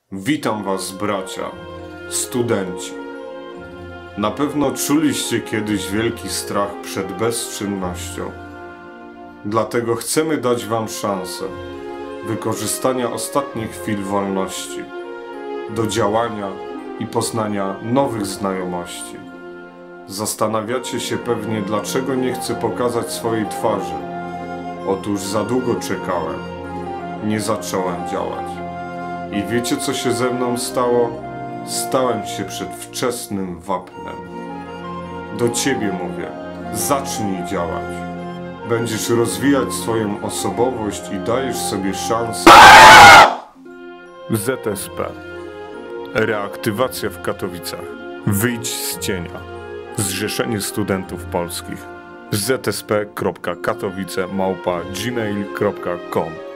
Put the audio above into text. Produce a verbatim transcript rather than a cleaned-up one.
Witam was, bracia, studenci. Na pewno czuliście kiedyś wielki strach przed bezczynnością. Dlatego chcemy dać wam szansę wykorzystania ostatnich chwil wolności do działania i poznania nowych znajomości. Zastanawiacie się pewnie, dlaczego nie chcę pokazać swojej twarzy. Otóż za długo czekałem, nie zacząłem działać. I wiecie, co się ze mną stało? Stałem się przedwczesnym wapnem. Do ciebie mówię, zacznij działać. Będziesz rozwijać swoją osobowość i dajesz sobie szansę. Z S P. Reaktywacja w Katowicach. Wyjdź z cienia. Zrzeszenie Studentów Polskich. z s p kropka katowice małpa gmail kropka com